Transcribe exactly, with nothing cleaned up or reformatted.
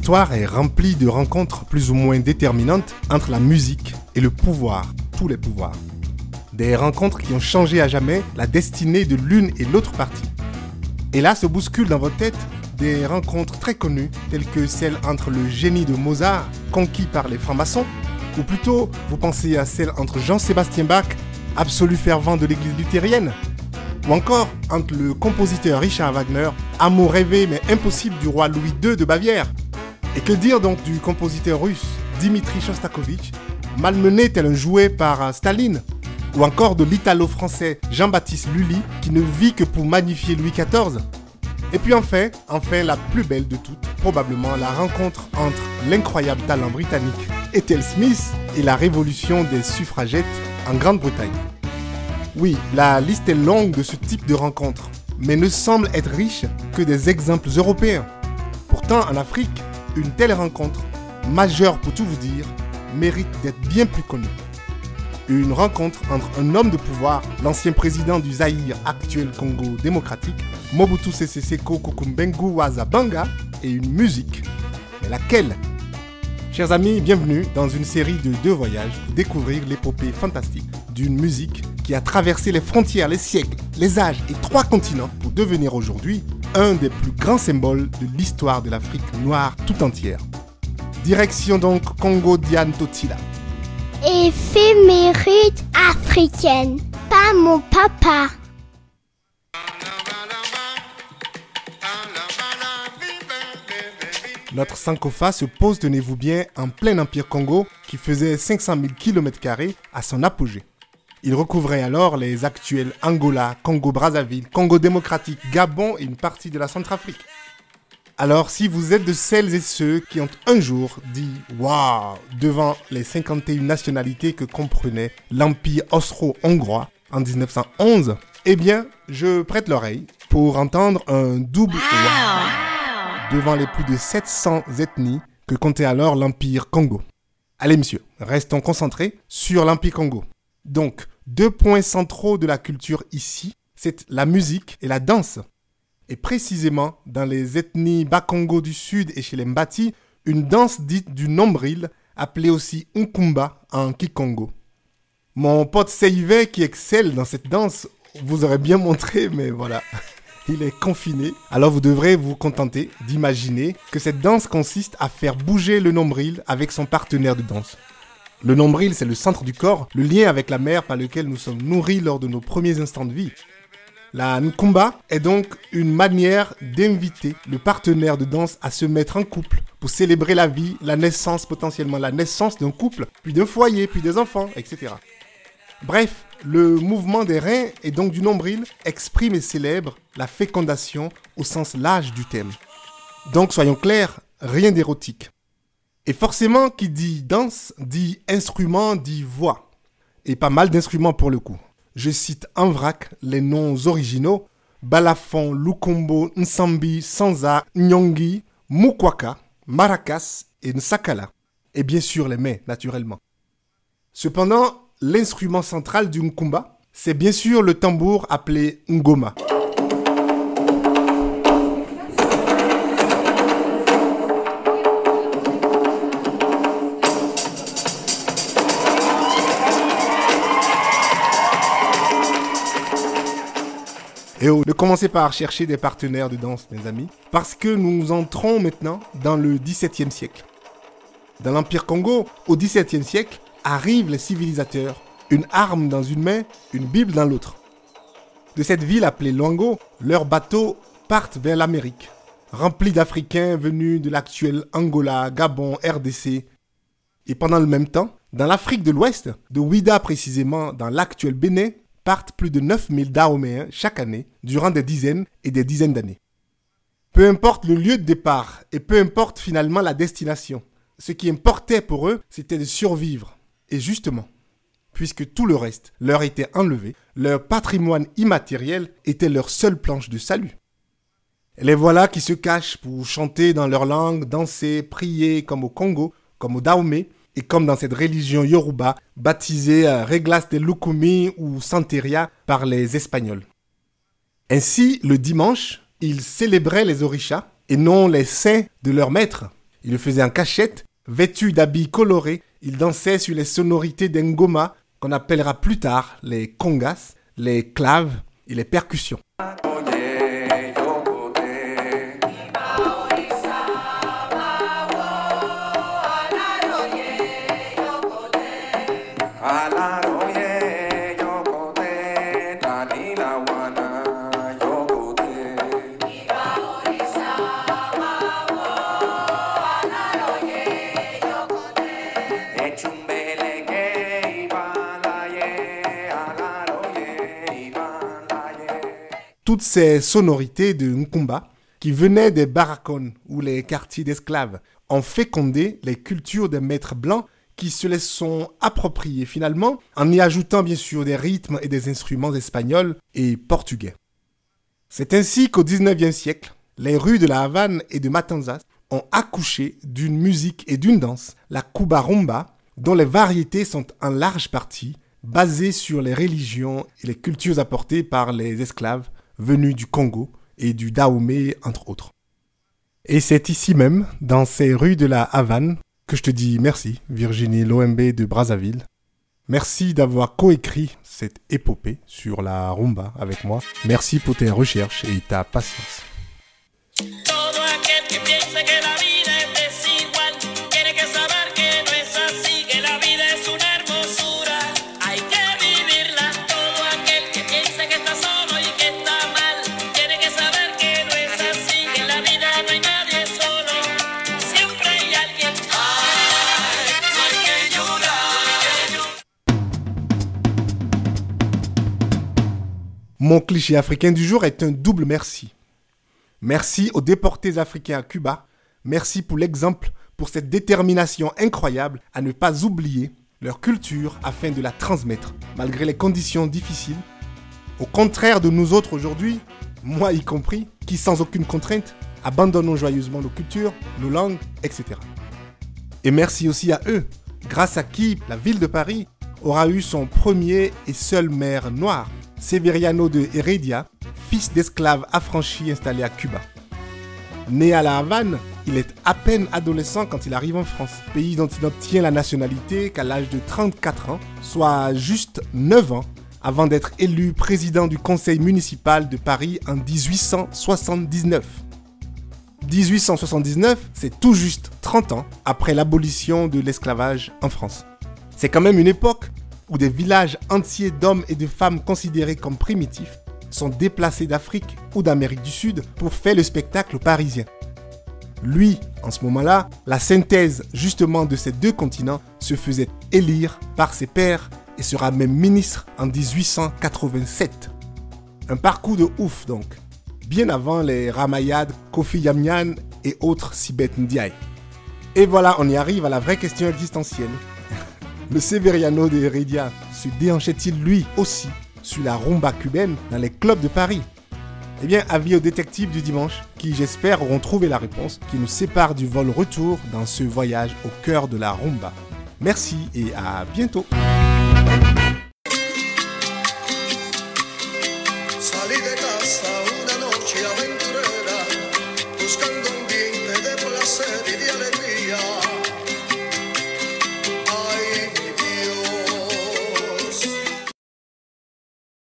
L'histoire est remplie de rencontres plus ou moins déterminantes entre la musique et le pouvoir, tous les pouvoirs. Des rencontres qui ont changé à jamais la destinée de l'une et l'autre partie. Et là se bousculent dans votre tête des rencontres très connues, telles que celle entre le génie de Mozart, conquis par les francs-maçons, ou plutôt, vous pensez à celle entre Jean-Sébastien Bach, absolu fervent de l'église luthérienne, ou encore entre le compositeur Richard Wagner, amour rêvé mais impossible du roi Louis deux de Bavière. Et que dire donc du compositeur russe Dimitri Shostakovich, malmené tel un jouet par Staline, ou encore de l'italo-français Jean-Baptiste Lully, qui ne vit que pour magnifier Louis quatorze. Et puis enfin, enfin la plus belle de toutes, probablement la rencontre entre l'incroyable talent britannique Ethel Smith et la révolution des suffragettes en Grande-Bretagne. Oui, la liste est longue de ce type de rencontres, mais ne semble être riche que des exemples européens. Pourtant, en Afrique, une telle rencontre, majeure pour tout vous dire, mérite d'être bien plus connue. Une rencontre entre un homme de pouvoir, l'ancien président du Zaïre, actuel Congo démocratique, Mobutu Sese Seko Kukumbengu Waza Banga, et une musique. Mais laquelle? Chers amis, bienvenue dans une série de deux voyages pour découvrir l'épopée fantastique d'une musique qui a traversé les frontières, les siècles, les âges et trois continents pour devenir aujourd'hui un des plus grands symboles de l'histoire de l'Afrique noire tout entière. Direction donc Congo Diane Totila. Éphéméride africaine, pas mon papa. Notre Sankofa se pose, tenez-vous bien, en plein Empire Congo qui faisait cinq cent mille kilomètres carrés à son apogée. Il recouvrait alors les actuels Angola, Congo-Brazzaville, Congo démocratique, Gabon et une partie de la Centrafrique. Alors, si vous êtes de celles et ceux qui ont un jour dit « Waouh » devant les cinquante et une nationalités que comprenait l'Empire austro-hongrois en dix-neuf cent onze, eh bien, je prête l'oreille pour entendre un double « Waouh » devant les plus de sept cents ethnies que comptait alors l'Empire Congo. Allez, monsieur, restons concentrés sur l'Empire Congo. Donc, deux points centraux de la culture ici, c'est la musique et la danse. Et précisément, dans les ethnies Bakongo du Sud et chez les Mbati, une danse dite du nombril, appelée aussi Nkumba en Kikongo. Mon pote Seive, qui excelle dans cette danse, vous aurait bien montré, mais voilà, il est confiné. Alors vous devrez vous contenter d'imaginer que cette danse consiste à faire bouger le nombril avec son partenaire de danse. Le nombril, c'est le centre du corps, le lien avec la mère par lequel nous sommes nourris lors de nos premiers instants de vie. La Nkumba est donc une manière d'inviter le partenaire de danse à se mettre en couple pour célébrer la vie, la naissance, potentiellement la naissance d'un couple, puis d'un foyer, puis des enfants, et cetera. Bref, le mouvement des reins et donc du nombril exprime et célèbre la fécondation au sens large du terme. Donc soyons clairs, rien d'érotique. Et forcément, qui dit danse, dit instrument, dit voix. Et pas mal d'instruments pour le coup. Je cite en vrac les noms originaux, balafon, lukombo, nsambi, sanza, nyongi, mukwaka, maracas et nsakala. Et bien sûr les mets, naturellement. Cependant, l'instrument central du nkumba, c'est bien sûr le tambour appelé ngoma. Et oh, ne commencez pas à chercher des partenaires de danse, mes amis, parce que nous entrons maintenant dans le dix-septième siècle. Dans l'Empire Congo, au dix-septième siècle, arrivent les civilisateurs, une arme dans une main, une Bible dans l'autre. De cette ville appelée Luango, leurs bateaux partent vers l'Amérique, remplis d'Africains venus de l'actuel Angola, Gabon, R D C. Et pendant le même temps, dans l'Afrique de l'Ouest, de Ouida précisément, dans l'actuel Bénin, partent plus de neuf mille Dahoméens chaque année, durant des dizaines et des dizaines d'années. Peu importe le lieu de départ, et peu importe finalement la destination, ce qui importait pour eux, c'était de survivre. Et justement, puisque tout le reste leur était enlevé, leur patrimoine immatériel était leur seule planche de salut. Et les voilà qui se cachent pour chanter dans leur langue, danser, prier comme au Congo, comme au Dahomey, et comme dans cette religion Yoruba, baptisée Reglas de Lukumi ou Santeria par les Espagnols. Ainsi, le dimanche, ils célébraient les orishas et non les saints de leur maître. Il le faisait en cachette, vêtu d'habits colorés. Il dansait sur les sonorités des ngoma, qu'on appellera plus tard les congas, les claves et les percussions. Toutes ces sonorités de Nkumba, qui venaient des barracones ou les quartiers d'esclaves, ont fécondé les cultures des maîtres blancs qui se les sont appropriées finalement, en y ajoutant bien sûr des rythmes et des instruments espagnols et portugais. C'est ainsi qu'au dix-neuvième siècle, les rues de la Havane et de Matanzas ont accouché d'une musique et d'une danse, la Cuba Rumba, dont les variétés sont en large partie basées sur les religions et les cultures apportées par les esclaves venus du Congo et du Dahomey, entre autres. Et c'est ici même, dans ces rues de la Havane, que je te dis merci, Virginie Loembe de Brazzaville. Merci d'avoir coécrit cette épopée sur la rumba avec moi. Merci pour tes recherches et ta patience. Mon cliché africain du jour est un double merci. Merci aux déportés africains à Cuba. Merci pour l'exemple, pour cette détermination incroyable à ne pas oublier leur culture afin de la transmettre, malgré les conditions difficiles. Au contraire de nous autres aujourd'hui, moi y compris, qui sans aucune contrainte, abandonnons joyeusement nos cultures, nos langues, et cetera. Et merci aussi à eux, grâce à qui la ville de Paris aura eu son premier et seul maire noir, Severiano de Heredia, fils d'esclaves affranchis installés à Cuba. Né à la Havane, il est à peine adolescent quand il arrive en France, pays dont il n'obtient la nationalité qu'à l'âge de trente-quatre ans, soit juste neuf ans, avant d'être élu président du conseil municipal de Paris en dix-huit cent soixante-dix-neuf. dix-huit cent soixante-dix-neuf, c'est tout juste trente ans après l'abolition de l'esclavage en France. C'est quand même une époque où des villages entiers d'hommes et de femmes considérés comme primitifs sont déplacés d'Afrique ou d'Amérique du Sud pour faire le spectacle parisien. Lui, en ce moment-là, la synthèse justement de ces deux continents se faisait élire par ses pairs et sera même ministre en dix-huit cent quatre-vingt-sept. Un parcours de ouf donc, bien avant les Ramayad, Kofi Yamyan et autres Sibeth Ndiaye. Et voilà, on y arrive à la vraie question existentielle. Le Severiano de Heredia se déhanchait-il lui aussi sur la rumba cubaine dans les clubs de Paris? Eh bien, avis aux détectives du dimanche qui, j'espère, auront trouvé la réponse qui nous sépare du vol retour dans ce voyage au cœur de la rumba. Merci et à bientôt. Salí de casa